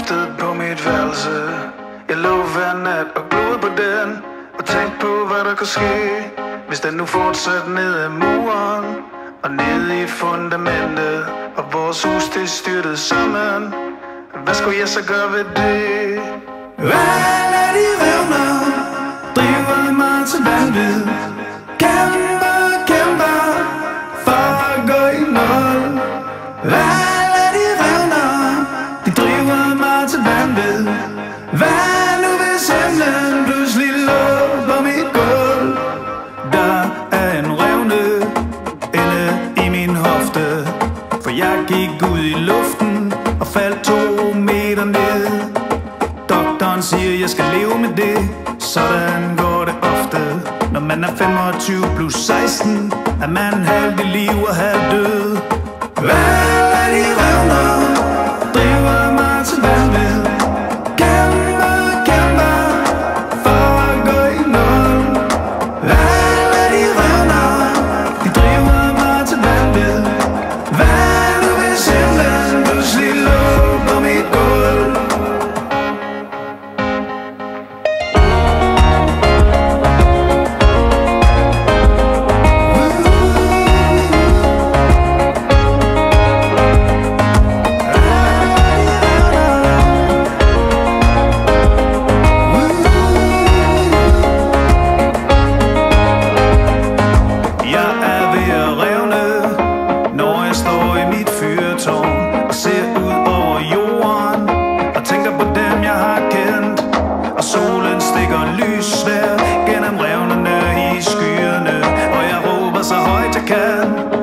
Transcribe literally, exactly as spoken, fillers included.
loftet på mit værelse. Jeg lå hver nat og gloede på den og tænkte på, hvad der kunne ske, hvis den nu fortsatte ned ad muren og ned i fundamentet, og vores hus det styrtede sammen. Hvad skulle jeg så gøre ved det? Hvad er de revner, driver mig til vanvid. Kæmper, kæmper for at gå i mål. Hvad er de revner, de driver mig til vanvid. Hvad nu hvis himlen pludselig lå på mit gulv? Der er en revne inde i min hofte, for jeg gik ud i luften og faldt to meter ned. Doktoren siger, jeg skal leve med det. Sådan går det ofte. Når man er femogtyve plus seksten, er man halvt i liv og halvt død. Hvad er de revner, driver mig til vanvid. Kæmper, kæmper for at gå i mål. Hvad er de revner, de driver mig til vanvid. Hvad nu hvis himlen pludselig lå på mit gulv? Og ser ud over jorden og tænker på dem jeg har kendt, og solen stikker lyssvær gennem revnerne i skyerne, og jeg råber så højt jeg kan.